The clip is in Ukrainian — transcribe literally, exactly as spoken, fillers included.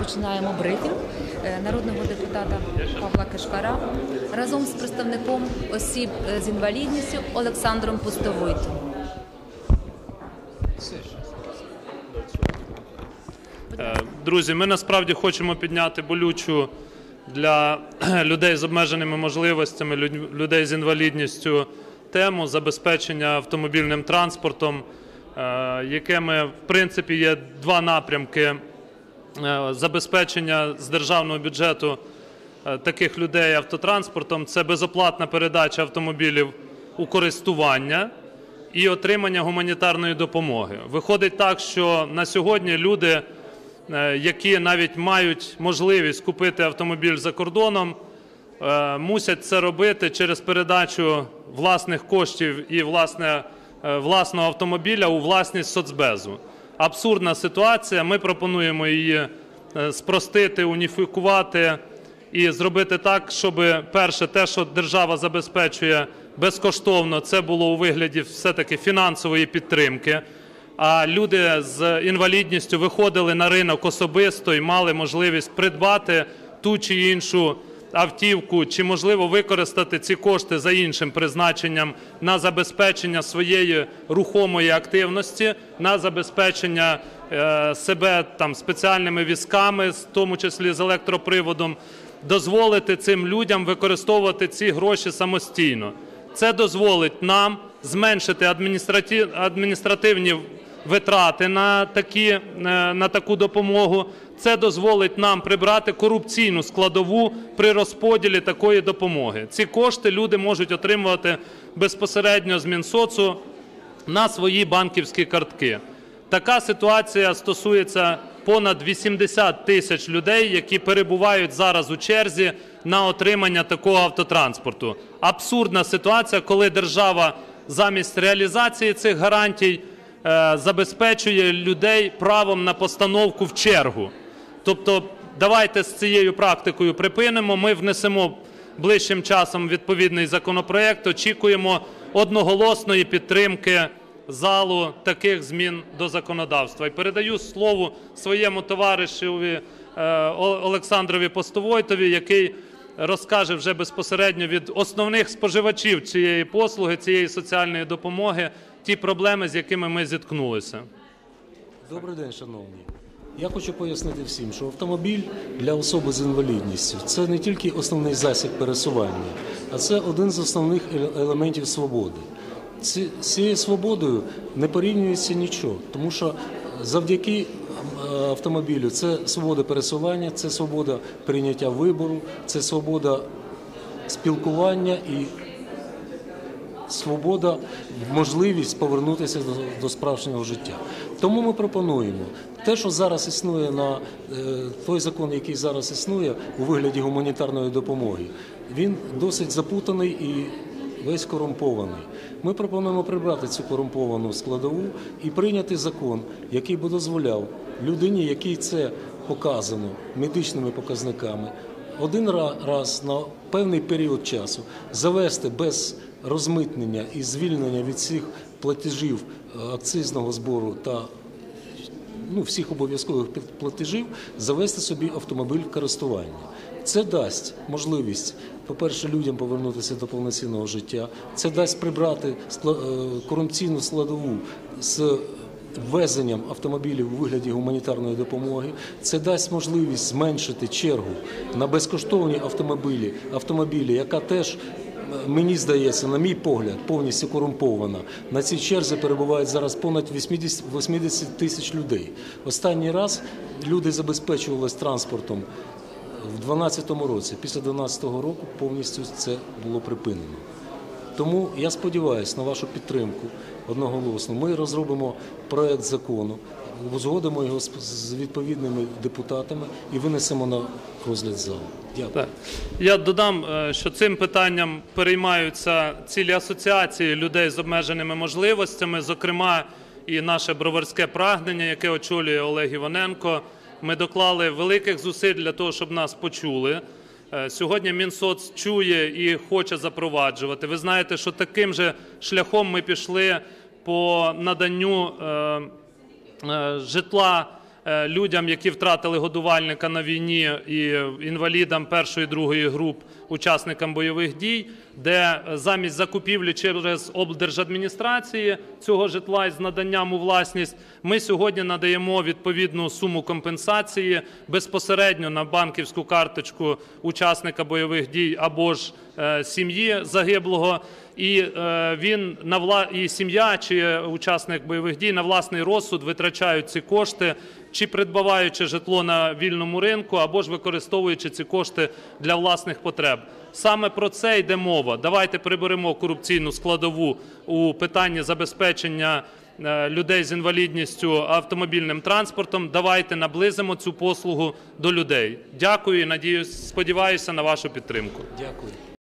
розпочинаємо брифінг народного депутата Павла Кишкара разом з представником осіб з інвалідністю Олександром Пустовойтом. Друзі, ми насправді хочемо підняти болючу для людей з обмеженими можливостями, людей з інвалідністю тему забезпечення автомобільним транспортом, яке ми, в принципі, є два напрямки забезпечення з державного бюджету таких людей автотранспортом. Це безоплатна передача автомобілів у користування і отримання гуманітарної допомоги. Виходить так, що на сьогодні люди, які навіть мають можливість купити автомобіль за кордоном, мусять це робити через передачу власних коштів і власне, власного автомобіля у власність соцбезу. Абсурдна ситуація. Ми пропонуємо її спростити, уніфікувати і зробити так, щоб, перше, те, що держава забезпечує безкоштовно, це було у вигляді все-таки фінансової підтримки, а люди з інвалідністю виходили на ринок особисто і мали можливість придбати ту чи іншу автівку, чи, можливо, використати ці кошти за іншим призначенням на забезпечення своєї рухомої активності, на забезпечення е, себе там спеціальними візками, в тому числі з електроприводом, дозволити цим людям використовувати ці гроші самостійно. Це дозволить нам зменшити адміністратив... адміністративні витрати на, такі, на таку допомогу. Це дозволить нам прибрати корупційну складову при розподілі такої допомоги. Ці кошти люди можуть отримувати безпосередньо з Мінсоцу на свої банківські картки. Така ситуація стосується понад вісімдесят тисяч людей, які перебувають зараз у черзі на отримання такого автотранспорту. Абсурдна ситуація, коли держава замість реалізації цих гарантій забезпечує людей правом на постановку в чергу. Тобто давайте з цією практикою припинимо, ми внесемо ближчим часом відповідний законопроект, очікуємо одноголосної підтримки залу таких змін до законодавства. І передаю слово своєму товаришеві Олександрові Пустовойтові, який розкаже вже безпосередньо від основних споживачів цієї послуги, цієї соціальної допомоги, ті проблеми, з якими ми зіткнулися. Добрий день, шановні. Я хочу пояснити всім, що автомобіль для особи з інвалідністю – це не тільки основний засіб пересування, а це один з основних елементів свободи. З цією свободою не порівнюється нічого, тому що завдяки автомобілю це свобода пересування, це свобода прийняття вибору, це свобода спілкування і свобода, можливість повернутися до, до справжнього життя. Тому ми пропонуємо те, що зараз існує на той закон, який зараз існує у вигляді гуманітарної допомоги, він досить запутаний і весь корумпований. Ми пропонуємо прибрати цю корумповану складову і прийняти закон, який би дозволяв людині, якій це показано медичними показниками, один раз на певний період часу завести без розмитнення і звільнення від всіх платежів акцизного збору та ну, всіх обов'язкових платежів, завести собі автомобіль в користування. Це дасть можливість, по-перше, людям повернутися до повноцінного життя, це дасть прибрати корупційну складову з ввезенням автомобілів у вигляді гуманітарної допомоги, це дасть можливість зменшити чергу на безкоштовні автомобілі, автомобілі, яка теж, мені здається, на мій погляд, повністю корумпована. На цій черзі перебувають зараз понад вісімдесят тисяч людей. Останній раз люди забезпечувалися транспортом в дванадцятому році. Після дванадцятого року повністю це було припинено. Тому я сподіваюся на вашу підтримку одноголосно. Ми розробимо проект закону, узгодимо його з відповідними депутатами і винесемо на розгляд залу. Дякую. Я додам, що цим питанням переймаються цілі асоціації людей з обмеженими можливостями, зокрема і наше броварське прагнення, яке очолює Олег Іваненко. Ми доклали великих зусиль для того, щоб нас почули. Сьогодні Мінсоц чує і хоче запроваджувати. Ви знаєте, що таким же шляхом ми пішли по наданню житла людям, які втратили годувальника на війні, і інвалідам першої, другої груп, учасникам бойових дій, де замість закупівлі через облдержадміністрації цього житла із наданням у власність, ми сьогодні надаємо відповідну суму компенсації безпосередньо на банківську карточку учасника бойових дій або ж сім'ї загиблого, і він на вла... і сім'я чи учасник бойових дій на власний розсуд витрачають ці кошти, чи придбаваючи житло на вільному ринку, або ж використовуючи ці кошти для власних потреб. Саме про це йде мова. Давайте приберемо корупційну складову у питанні забезпечення людей з інвалідністю автомобільним транспортом. Давайте наблизимо цю послугу до людей. Дякую і надіюсь, сподіваюся на вашу підтримку. Дякую.